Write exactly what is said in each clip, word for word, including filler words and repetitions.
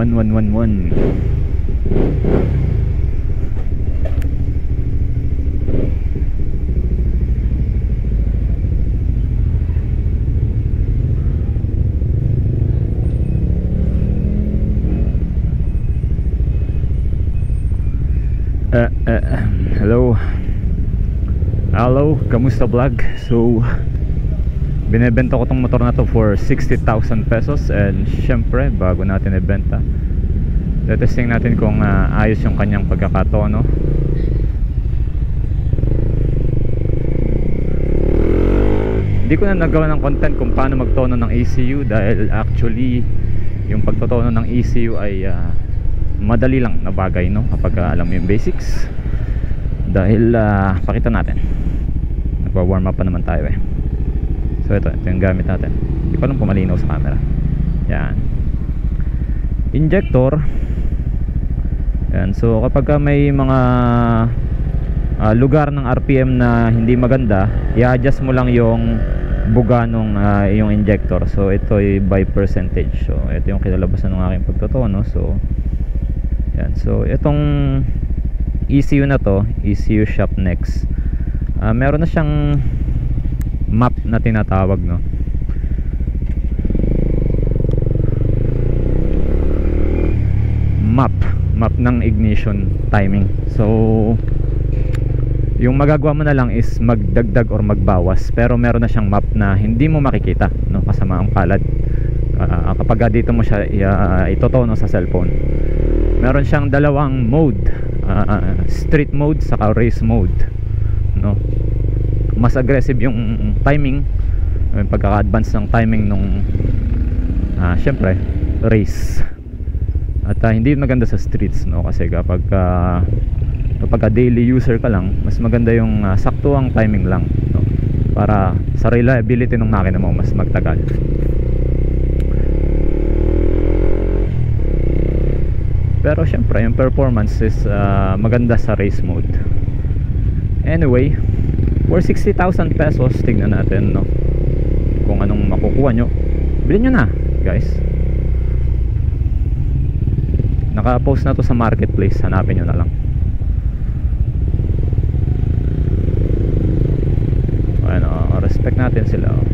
one one one one. Uh, uh, hello hello kamusta vlog? So binebenta ko tong motor na to for sixty thousand pesos, and syempre bago natin ibenta, testing natin kung uh, ayos yung kanyang pagkakatono. Hindi ko na nagawa ng content kung paano magtono ng E C U, dahil actually yung pagtotono ng E C U ay uh, madali lang na bagay, no, kapag uh, alam mo yung basics. Dahil uh, pakita natin, nagwa-warm up pa naman tayo eh. So ito, ito yung gamit natin. Hindi ko alam kung malinaw sa camera. Yan, injector. Yan, so kapag uh, may mga uh, lugar ng R P M na hindi maganda, i-adjust mo lang yung buga nung uh, yung injector. So ito ay by percentage. So ito yung kinalabasan ng aking pagtotono. So yan, so itong E C U na to, E C U Shop Next, uh, meron na siyang map na tinatawag, no. Map, map ng ignition timing. So yung magagawa mo na lang is magdagdag or magbawas, pero meron na siyang map na hindi mo makikita, no, kasama ang palad. Uh, kapag dito mo siya uh, itotono sa cellphone, meron siyang dalawang mode, uh, street mode saka race mode, no. Mas aggressive yung timing, yung pagkaka-advance ng timing nung uh, syempre race. At uh, hindi maganda sa streets, no, kasi kapag uh, kapag daily user ka lang, mas maganda yung uh, saktuang timing lang, no, para sa reliability ng makina mo mas magtagal. Pero syempre yung performance is uh, maganda sa race mode. Anyway, for sixty thousand pesos, tignan natin, no, kung anong makukuha nyo. Bilhin nyo na guys. Naka-post na to sa marketplace, hanapin nyo na lang. Ano, respect natin sila, oh.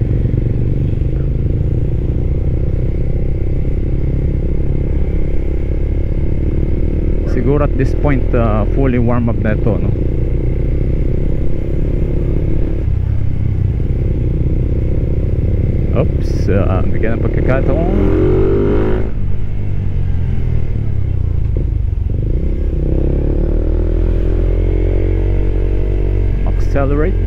Siguro at this point uh, fully warm up na ito, no? Oops, uh, bigyan ng pagkakataon. Accelerate.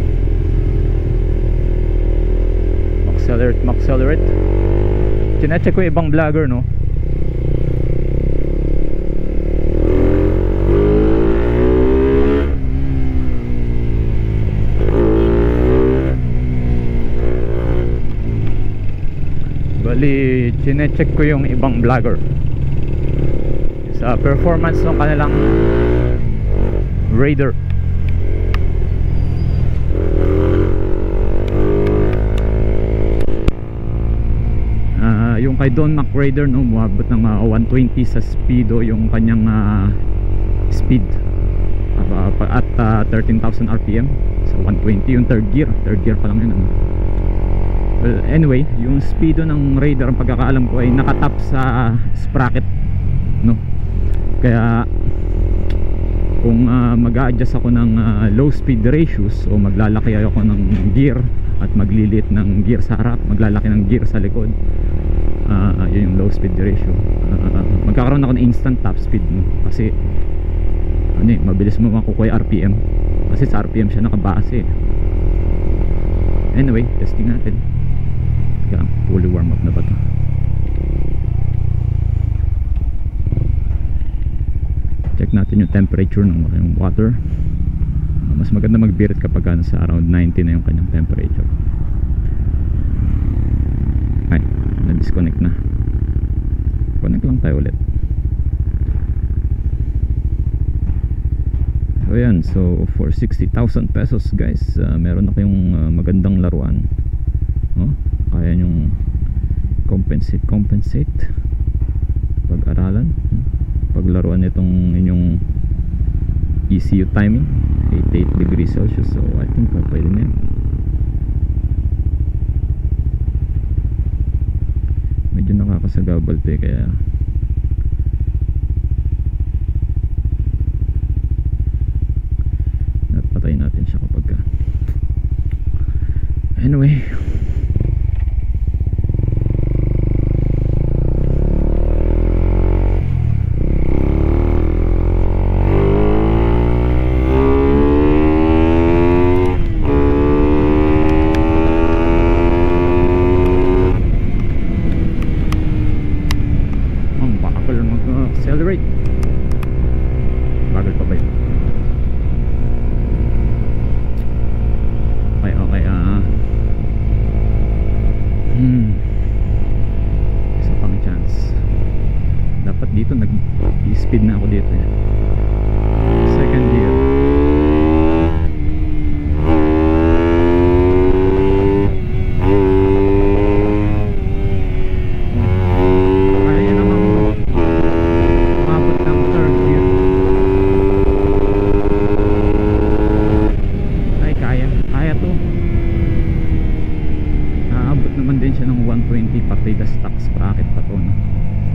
Accelerate, accelerate. Chinecheck ko yung ibang vlogger, no? Bali, chinecheck ko yung ibang vlogger sa performance ng kanilang Raider. Uh, yung kay Don Mac Raider, no, umabot ng uh, one twenty sa speedo yung kanyang uh, speed uh, at uh, thirteen thousand R P M. So one twenty yung third gear, third gear pa lang yun, ano? Well, anyway, yung speedo ng Raider, ang pagkakaalam ko ay nakatap sa sprocket, no? Kaya kung uh, mag-a-adjust ako ng uh, low speed ratios o maglalaki ako ng gear at magliliit ng gear sa harap, maglalaki ng gear sa likod, uh, yun yung low speed ratio. Uh, magkakaroon ako ng instant top speed, no? Kasi ano eh, mabilis mo makukuha yung R P M kasi sa R P M siya nakabase. Anyway, testing natin. Fully warm up na ba ito? Check natin yung temperature ng yung water. Mas maganda magbirit kapag ano, sa around ninety na yung kanyang temperature. Ay, na-disconnect na. Connect lang tayo ulit. So yan, so for sixty thousand pesos guys, uh, meron na kayong uh, magandang laruan. Oh, kaya nyong compensate compensate pag-aralan, paglaruan itong inyong E C U timing eighty-eight degrees Celsius. So I think uh, pwede na yan. Medyo nakakasagabal to eh, kaya napatay natin siya kapag ka. Anyway, accelerate. Bagal pa ba yun? Okay, okay. Ah, hmm. Isa pang chance. Dapat dito nag-speed na ako dito. Yan. Second gear. one twenty pati the stock sprocket pa to, no?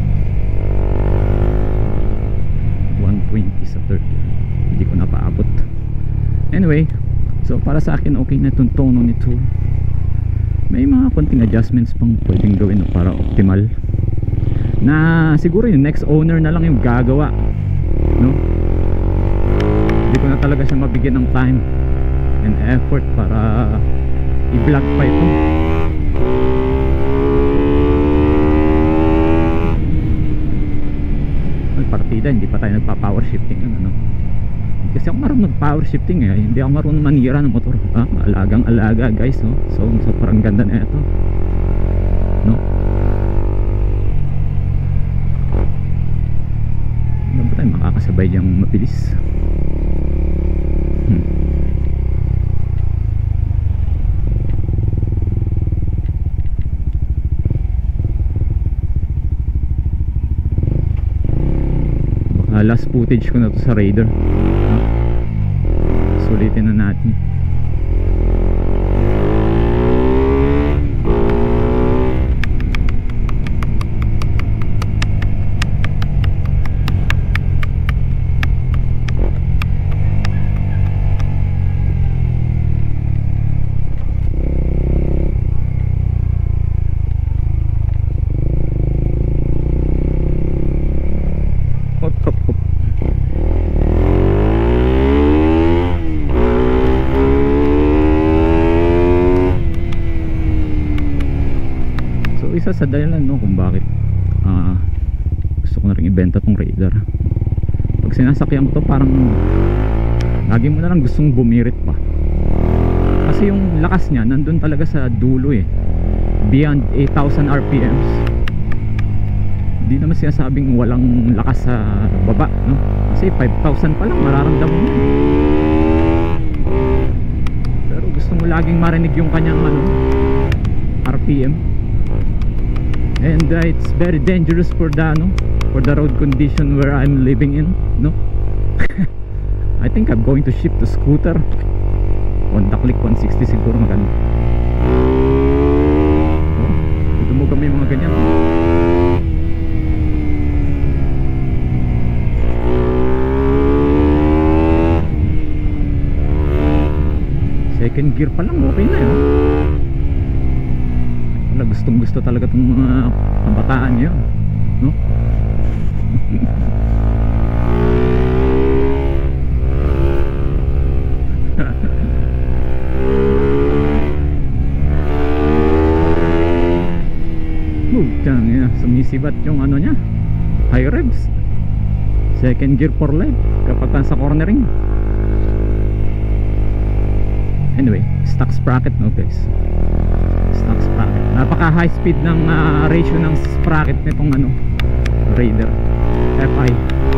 one twenty sa thirty hindi ko napaabot. Anyway, so para sa akin okay na itong tono nito. May mga konting adjustments pang pwedeng gawin para optimal, na siguro yung next owner na lang yung gagawa, no? Hindi ko na talaga siya mabigyan ng time and effort para i-vlog pa ito. Partida, hindi pa tayo nagpa-power shifting, ano, kasi ako marunong nag-power shifting eh. Hindi ako marunong manira ng motor. Ah, alagang alaga guys, no? So, so parang ganda na ito, no? Ano ba tayo makakasabay yung mabilis? Hmm. Uh, last footage ko na to sa Raider, huh? Sulitin na natin. Isa sa dahilan, no, kung bakit uh, gusto ko na rin ibenta tong Raider. Pag sinasakyan ko to, parang lagi mo na lang gustong bumirit pa, kasi yung lakas niya nandun talaga sa dulo eh, beyond eight thousand R P Ms. Hindi naman sinasabing walang lakas sa baba, no? Kasi five thousand pa lang mararamdaman mo. Pero gusto mo laging marinig yung kanyang ano, R P M. And uh, it's very dangerous for the no, for the road condition where I'm living in, no? I think I'm going to shift to scooter. Honda Click one sixty siguro maganda. Oh, ito mo kami mga ganyan. Second gear pa lang, okay na yun. Gustong gusto talaga itong mga kabataan nyo, no? Move dyan, yeah. Sumisibat yung ano nya, high revs. Second gear for life kapag sa cornering. Anyway, stock sprocket, no guys? Stock sprocket. Napaka high speed ng uh, ratio ng sprocket nitong ano, Raider F I.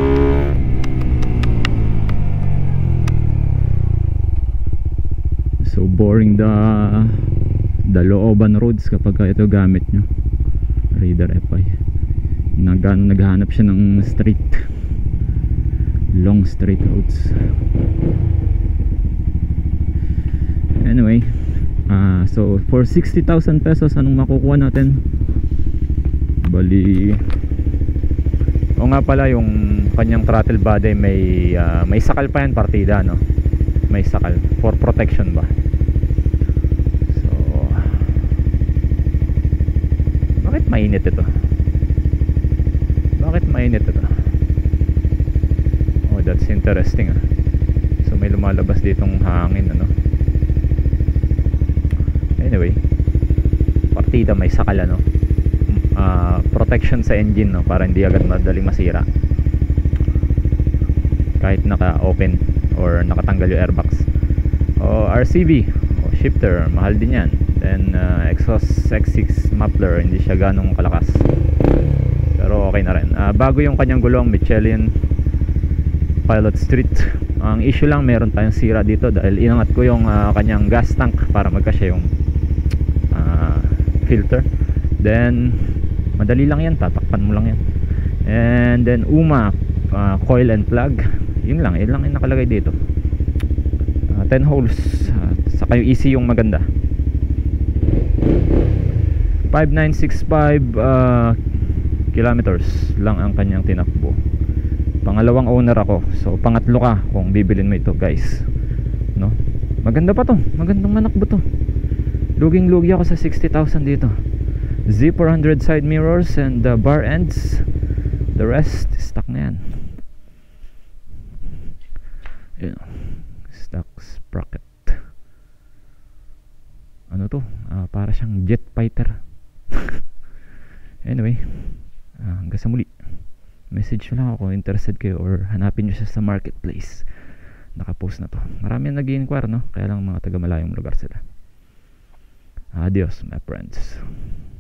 So boring the the looban roads kapag ito gamit nyo, Raider F I. nag, ano, naghahanap siya ng straight, long straight roads. Anyway, uh, so for sixty thousand pesos, anong makukuha natin? Bali, o nga pala, yung kanyang throttle body may uh, may sakal pa yan, partida, no? May sakal for protection ba. So bakit mainit ito? Bakit mainit ito? Oh, that's interesting, ah. So may lumalabas ditong hangin, ano? Anyway, partida, may sakal, ano? Uh, protection sa engine, no? Para hindi agad madaling masira kahit naka-open or nakatanggal yung airbags. O R C V, o shifter, mahal din yan. Then uh, exhaust X six muffler, hindi siya ganong kalakas, pero okay na rin. Uh, bago yung kanyang gulong, Michelin Pilot Street. Ang issue lang, meron tayong sira dito dahil inangat ko yung uh, kanyang gas tank para magkasya yung uh, filter. Then madali lang yan, tatakpan mo lang yan. And then U M A, uh, coil and plug, yun lang, yun lang yung nakalagay dito. uh, ten holes, uh, saka yung E C yung maganda. Five nine six five uh, kilometers lang ang kanyang tinakbo. Pangalawang owner ako, so pangatlo ka kung bibilin mo ito, guys, no? Maganda pa to, magandang manakbo to. Luging lugi ako sa sixty thousand dito. Z four hundred side mirrors and the bar ends. The rest stock na yan. Yun, stock sprocket. Ano to? Uh, para siyang jet fighter. Anyway, uh, hanggang sa muli. Message nyo lang ako kung interested kayo, or hanapin nyo siya sa marketplace. Nakapost na to. Marami na nag-i-inquire, no? Kaya lang mga taga malayong lugar sila. Adios, my friends.